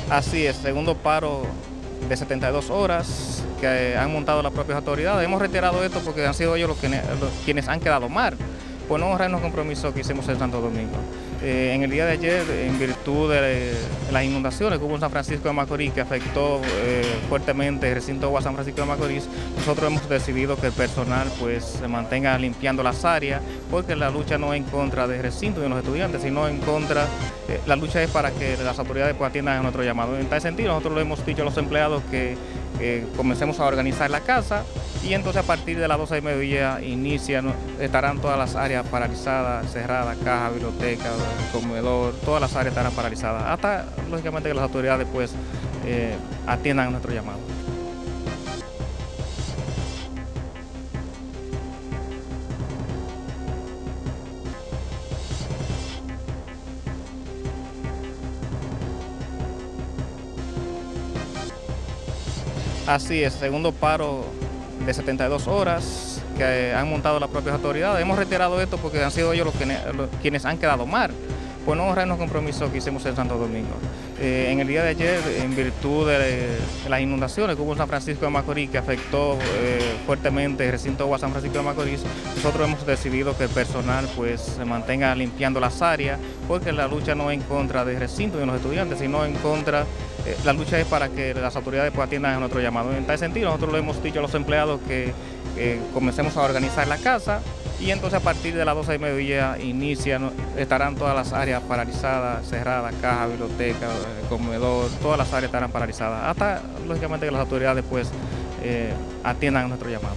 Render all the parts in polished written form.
Así es, segundo paro de 72 horas que han montado las propias autoridades. Hemos reiterado esto porque han sido ellos quienes han quedado mal por no honrar los compromisos que hicimos en Santo Domingo. En el día de ayer, en virtud de las inundaciones que hubo en San Francisco de Macorís, que afectó fuertemente el recinto de San Francisco de Macorís, nosotros hemos decidido que el personal pues se mantenga limpiando las áreas, porque la lucha no es en contra del recinto y de los estudiantes, sino en contra, la lucha es para que las autoridades pues atiendan a nuestro llamado. En tal sentido, nosotros le hemos dicho a los empleados que comencemos a organizar la casa, y entonces a partir de las 12 del mediodía estarán todas las áreas paralizadas, cerradas, caja, biblioteca, comedor, todas las áreas estarán paralizadas, hasta lógicamente que las autoridades pues atiendan a nuestro llamado. Así es, segundo paro de 72 horas que han montado las propias autoridades. Hemos reiterado esto porque han sido ellos quienes han quedado mal por no honrar los compromisos que hicimos en Santo Domingo. En el día de ayer, en virtud de las inundaciones que hubo en San Francisco de Macorís, que afectó fuertemente el recinto de San Francisco de Macorís, nosotros hemos decidido que el personal pues se mantenga limpiando las áreas, porque la lucha no es en contra del recinto y de los estudiantes, sino en contra, la lucha es para que las autoridades pues atiendan a nuestro llamado. En tal sentido, nosotros le hemos dicho a los empleados que comencemos a organizar la casa, y entonces a partir de las 12 del mediodía estarán todas las áreas paralizadas, cerradas, caja, biblioteca, comedor, todas las áreas estarán paralizadas, hasta lógicamente que las autoridades pues atiendan a nuestro llamado.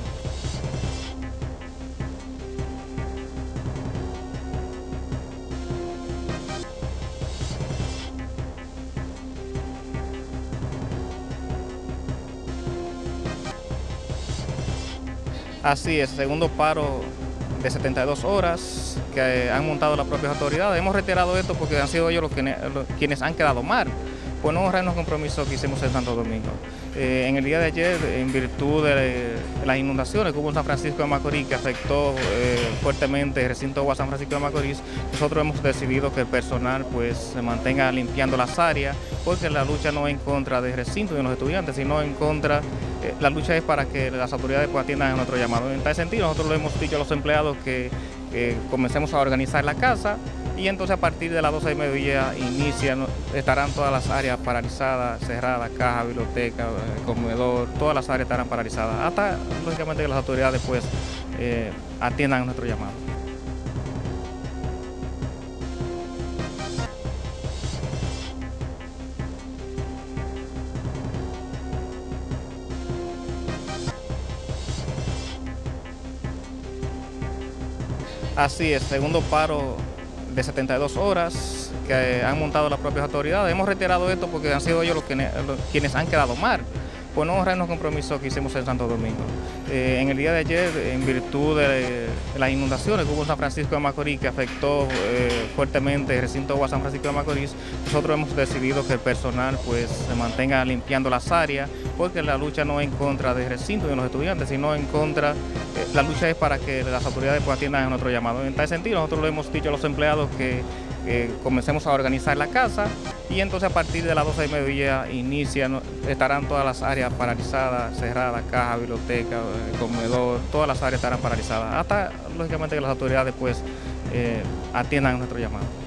Así es, segundo paro de 72 horas que han montado las propias autoridades. Hemos reiterado esto porque han sido ellos quienes han quedado mal por no honrar los compromisos que hicimos en Santo Domingo. En el día de ayer, en virtud de las inundaciones que hubo en San Francisco de Macorís, que afectó fuertemente el recinto de San Francisco de Macorís, nosotros hemos decidido que el personal pues se mantenga limpiando las áreas, porque la lucha no es en contra del recinto y de los estudiantes, sino en contra, la lucha es para que las autoridades pues atiendan a nuestro llamado. En tal sentido, nosotros le hemos dicho a los empleados que comencemos a organizar la casa, y entonces a partir de las 12 del mediodía estarán todas las áreas paralizadas, cerradas, caja, biblioteca, comedor, todas las áreas estarán paralizadas, hasta lógicamente que las autoridades pues atiendan a nuestro llamado. Así es, segundo paro de 72 horas que han montado las propias autoridades. Hemos reiterado esto porque han sido ellos quienes han quedado mal por no honrar los compromisos que hicimos en Santo Domingo. En el día de ayer, en virtud de las inundaciones que hubo en San Francisco de Macorís, que afectó fuertemente el recinto de San Francisco de Macorís, nosotros hemos decidido que el personal pues se mantenga limpiando las áreas, porque la lucha no es en contra del recinto y de los estudiantes, sino en contra, la lucha es para que las autoridades pues atiendan a nuestro llamado. En tal sentido, nosotros le hemos dicho a los empleados que comencemos a organizar la casa, y entonces a partir de las 12 del mediodía estarán todas las áreas paralizadas, cerradas, caja, biblioteca, comedor, todas las áreas estarán paralizadas, hasta lógicamente que las autoridades pues atiendan a nuestro llamado.